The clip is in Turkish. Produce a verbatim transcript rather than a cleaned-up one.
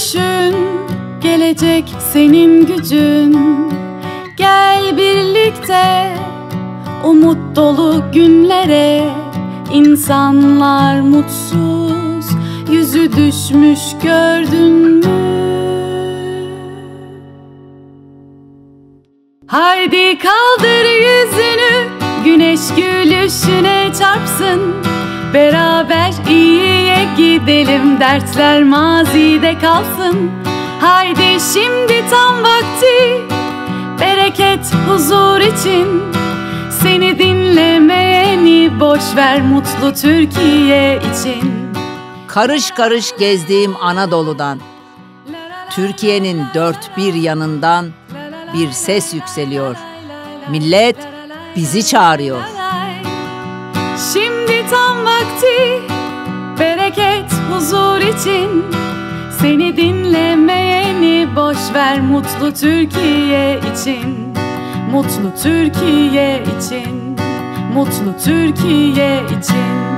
düşün, gelecek senin gücün. Gel birlikte umut dolu günlere. İnsanlar mutsuz, yüzü düşmüş gördün mü? Haydi kaldır yüzünü, güneş gülüşüne çarpsın. Beraber iyiye gidelim, dertler mazide kalsın. Haydi şimdi tam vakti, bereket huzur için. Seni dinlemeyeni boş ver, mutlu Türkiye için. Karış karış gezdiğim Anadolu'dan, Türkiye'nin dört bir yanından bir ses yükseliyor. Millet bizi çağırıyor. Şimdi tam vakti, bereket huzur için. Seni dinlemeyeni boş ver, mutlu Türkiye için. Mutlu Türkiye için, mutlu Türkiye için.